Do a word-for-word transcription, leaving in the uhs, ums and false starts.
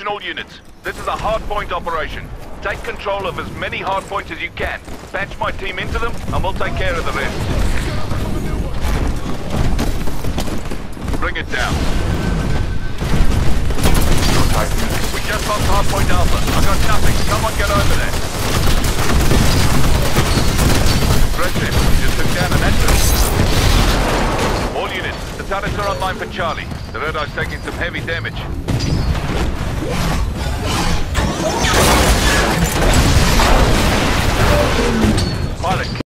Attention all units. This is a hardpoint operation. Take control of as many hardpoints as you can. Patch my team into them, and we'll take care of the rest. Bring it down. We just lost hardpoint Alpha. I got nothing. Someone get over there. Impressive. You just took down an entrance. All units, the turrets are online for Charlie. The Red Eye's taking some heavy damage. Pilot.